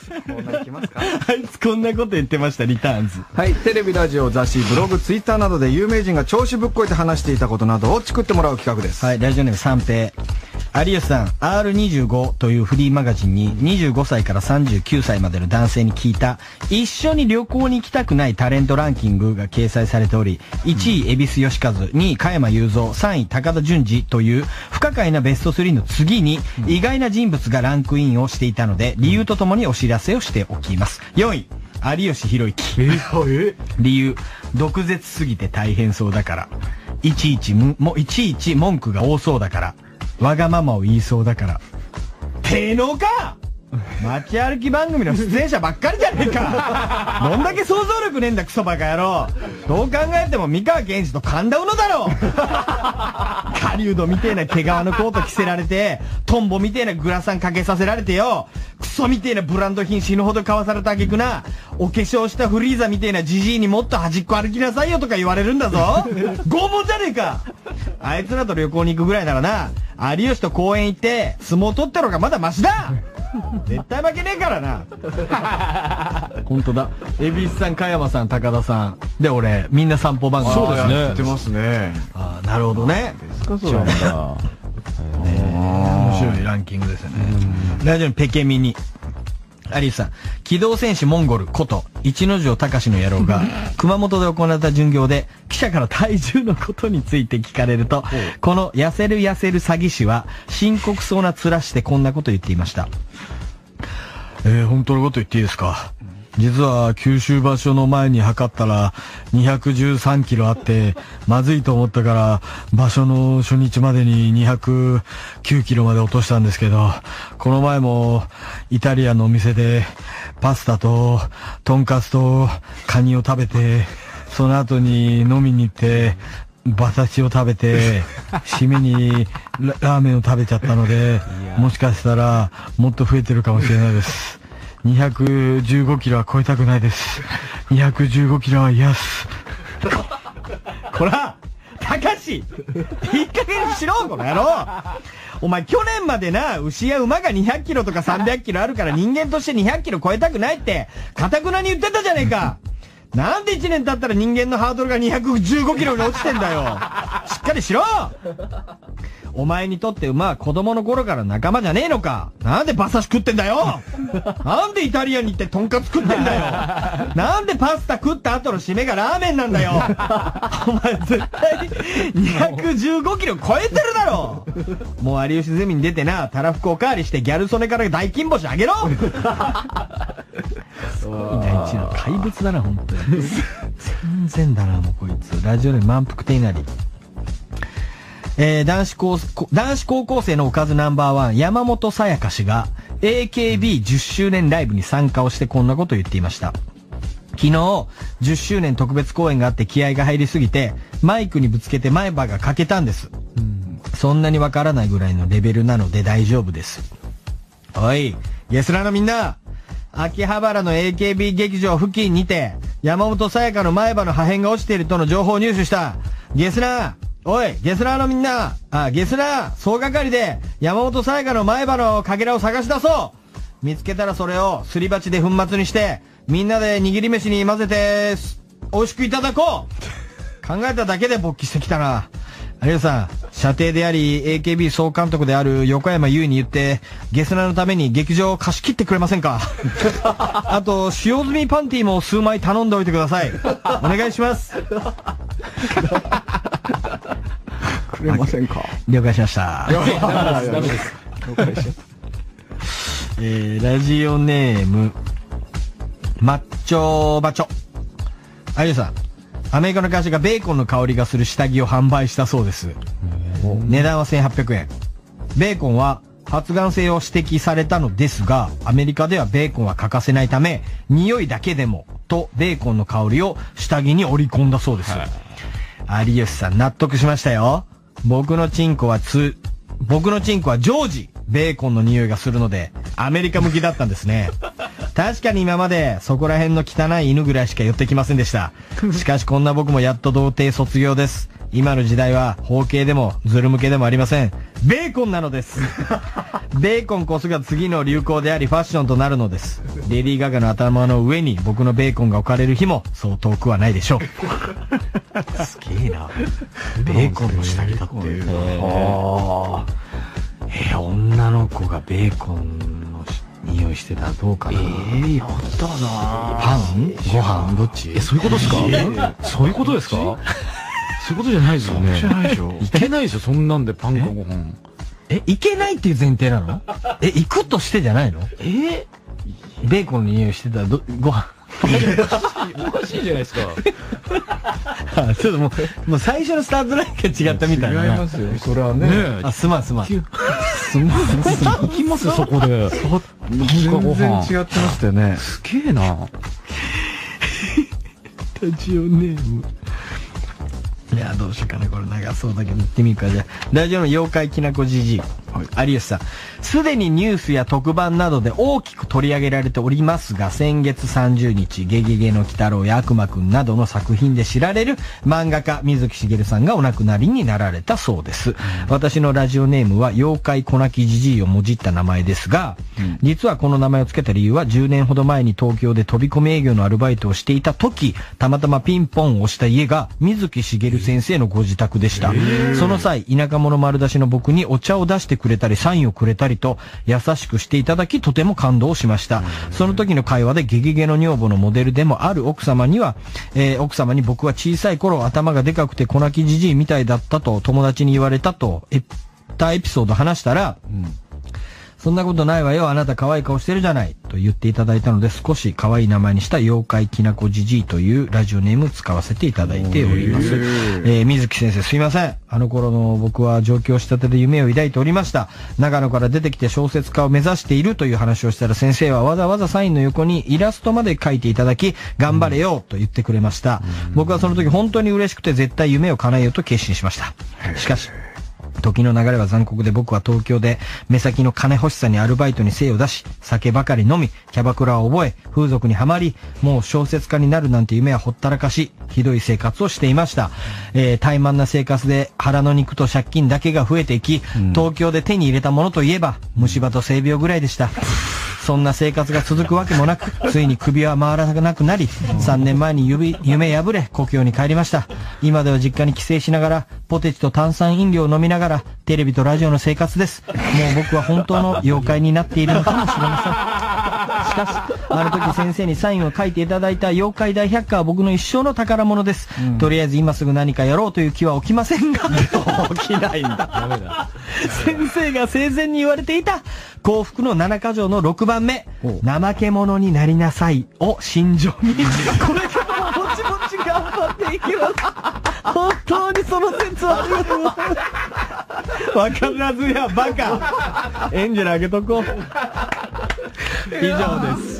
コーナー行きますか。 あいつこんなこと言ってました、リターンズ。 はい、テレビ、ラジオ、雑誌、ブログ、ツイッターなどで有名人が調子ぶっこいて話していたことなどを作ってもらう企画です。 はい、ラジオネーム三平。有吉さん、R25 というフリーマガジンに25歳から39歳までの男性に聞いた一緒に旅行に行きたくないタレントランキングが掲載されており、1位恵比寿義和、2位加山雄三、3位高田純次という不可解なベスト3の次に意外な人物がランクインをしていたので、理由とともにお知らせをしておきます。4位、有吉弘行。理由、毒舌すぎて大変そうだから。いちいち文句が多そうだから。わがままを言いそうだから。てのか街歩き番組の出演者ばっかりじゃねえか。どんだけ想像力ねえんだクソバカ野郎。どう考えても三河健二と神田うのだろ。狩人みてえな毛皮のコート着せられて、トンボみてえなグラサンかけさせられてよ、クソみてえなブランド品死ぬほど買わされた挙句な、お化粧したフリーザみてえなジジイにもっと端っこ歩きなさいよとか言われるんだぞ。拷問じゃねえか。あいつらと旅行に行くぐらいならな、有吉と公園行って相撲取ってろがまだマシだ。絶対負けねえからな。本当だ。恵比寿さん、加山さん、高田さんで、俺みんな散歩番組。 そうですね。やってますね。 ああ、なるほどね。 ですか、そうなんだ。 面白いランキングですよね。ラジオにペケミニ。有吉さん、機動戦士モンゴルこと一ノ城隆の野郎が熊本で行った巡業で記者から体重のことについて聞かれると、この痩せる詐欺師は深刻そうな面してこんなこと言っていました。本当のこと言っていいですか。実は九州場所の前に測ったら213キロあってまずいと思ったから場所の初日までに209キロまで落としたんですけど、この前もイタリアンのお店でパスタととんかつとカニを食べて、その後に飲みに行って馬刺しを食べて締めにラーメンを食べちゃったので、もしかしたらもっと増えてるかもしれないです。215キロは超えたくないです。215キロは嫌っす。こら、たかし、いい加減にしろ、この野郎。お前去年までな、牛や馬が200キロとか300キロあるから人間として200キロ超えたくないって、かたくなに言ってたじゃねえか。なんで1年経ったら人間のハードルが215キロに落ちてんだよ。しっかりしろ。お前にとって馬は子供の頃から仲間じゃねえのか。なんで馬刺し食ってんだよ。なんでイタリアンに行ってとんかつ食ってんだよ。なんでパスタ食った後の締めがラーメンなんだよ。お前絶対215キロ超えてるだろ。もう有吉ゼミに出てな、たらふくおかわりしてギャル曽根から大金星あげろ。すごいな、一の怪物だな、本当に。全然だな、もうこいつ。ラジオで満腹亭なり。男子高校生のおかずナンバーワン、山本さやか氏が AKB10 周年ライブに参加をしてこんなことを言っていました。昨日、10周年特別公演があって気合が入りすぎて、マイクにぶつけて前歯が欠けたんです。そんなにわからないぐらいのレベルなので大丈夫です。おい、ゲスラーのみんな、秋葉原の AKB 劇場付近にて、山本さやかの前歯の破片が落ちているとの情報を入手した。ゲスラー、おい、ゲスラーのみんな、ゲスラー、総がかりで、山本さやかの前歯のかけらを探し出そう。見つけたらそれをすり鉢で粉末にして、みんなで握り飯に混ぜて、美味しくいただこう。考えただけで勃起してきたな。有吉さん、舎弟であり、AKB 総監督である横山優に言って、ゲスラーのために劇場を貸し切ってくれませんか。あと、使用済みパンティも数枚頼んでおいてください。お願いします。 くれませんか。 了解しました。 ダメです。了解しちゃった。 ラジオネーム、マッチョバチョ。有吉さん、アメリカの会社がベーコンの香りがする下着を販売したそうです。値段は1800円。ベーコンは発がん性を指摘されたのですが、アメリカではベーコンは欠かせないため、匂いだけでもとベーコンの香りを下着に織り込んだそうです。有吉さん、納得しましたよ。僕のチンコは常時ベーコンの匂いがするのでアメリカ向きだったんですね。確かに今までそこら辺の汚い犬ぐらいしか寄ってきませんでした。しかしこんな僕もやっと童貞卒業です。今の時代は包茎でもズル向けでもありません。 ベーコンなのです。ベーコンこそが次の流行でありファッションとなるのです。レディー・ガガの頭の上に僕のベーコンが置かれる日もそう遠くはないでしょう。 すげえな。ベーコンの下着だって。女の子がベーコンの匂いしてたらどうかな。 やったな。 パンご飯どっち？ そういうことですか？そういうことですか？そういうことじゃないですよね。 じゃないでしょ。 いけないですよ、そんなんでパンかご飯。 いけないっていう前提なの？行くとしてじゃないの？ベーコンの匂いしてたらご飯。 おかしいじゃないですか。 ちょっともう最初のスタートラインが違ったみたいな。 違いますよ。それはね。 すまん。 行きますそこで。 全然違ってましたよね。 すげえな。 ラジオネーム。いや、どうしようかな。これ長そうだけど言ってみるか。じゃあ、ラジオの妖怪きなこじじい。有吉さん。すでにニュースや特番などで大きく取り上げられておりますが、先月30日、ゲゲゲの鬼太郎や悪魔くんなどの作品で知られる漫画家、水木しげるさんがお亡くなりになられたそうです。私のラジオネームは、妖怪こなきじじいをもじった名前ですが、実はこの名前を付けた理由は、10年ほど前に東京で飛び込み営業のアルバイトをしていた時、たまたまピンポンを押した家が、水木しげる先生のご自宅でした。その際、田舎者丸出しの僕にお茶を出してくれたり、サインをくれたりと、優しくしていただき、とても感動しました。その時の会話で、ゲゲゲの女房のモデルでもある奥様に僕は小さい頃頭がでかくて小泣きじじいみたいだったと友達に言われたと、エピソード話したら、そんなことないわよ、あなた可愛い顔してるじゃない、と言っていただいたので、少し可愛い名前にした妖怪きなこじじいというラジオネームを使わせていただいております。水木先生すいません。あの頃の僕は上京したてで夢を抱いておりました。長野から出てきて小説家を目指しているという話をしたら、先生はわざわざサインの横にイラストまで描いていただき、頑張れよと言ってくれました。僕はその時本当に嬉しくて絶対夢を叶えようと決心しました。しかし、時の流れは残酷で、僕は東京で目先の金欲しさにアルバイトに精を出し、酒ばかり飲み、キャバクラを覚え、風俗にはまり、もう小説家になるなんて夢はほったらかし、ひどい生活をしていました。怠慢な生活で腹の肉と借金だけが増えていき、東京で手に入れたものといえば虫歯と性病ぐらいでした。そんな生活が続くわけもなく、ついに首は回らなくなり、3年前に夢破れ、故郷に帰りました。今では実家に帰省しながら、ポテチと炭酸飲料を飲みながら、テレビとラジオの生活です。もう僕は本当の妖怪になっているのかもしれません。しかし、あの時先生にサインを書いていただいた妖怪大百科は僕の一生の宝物です。とりあえず今すぐ何かやろうという気は起きませんが、起きないんだ。ダメだ。先生が生前に言われていた、幸福の7か条の6番目、怠け者になりなさいを心情に、これからもぼちぼち頑張っていきます。本当にその説はありがとうございます。わからずやバカ。エンジェルあげとこう。以上です。